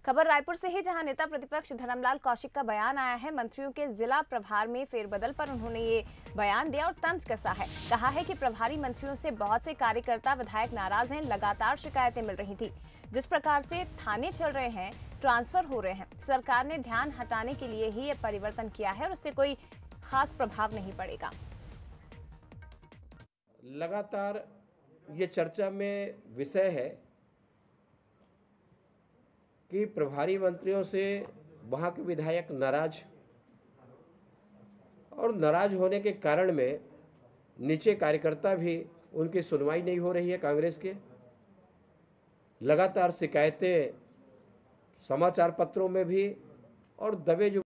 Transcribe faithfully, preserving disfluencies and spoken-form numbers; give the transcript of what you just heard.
खबर रायपुर से है, जहां नेता प्रतिपक्ष धर्मलाल कौशिक का बयान आया है। मंत्रियों के जिला प्रभार में फेरबदल पर उन्होंने ये बयान दिया और तंज कसा है। कहा है कि प्रभारी मंत्रियों से बहुत से कार्यकर्ता विधायक नाराज हैं। लगातार शिकायतें मिल रही थी। जिस प्रकार से थाने चल रहे हैं, ट्रांसफर हो रहे हैं, सरकार ने ध्यान हटाने के लिए ही ये परिवर्तन किया है और उससे कोई खास प्रभाव नहीं पड़ेगा। लगातार ये चर्चा में विषय है कि प्रभारी मंत्रियों से वहाँ के विधायक नाराज और नाराज होने के कारण में नीचे कार्यकर्ता भी उनकी सुनवाई नहीं हो रही है। कांग्रेस के लगातार शिकायतें समाचार पत्रों में भी और दबे जो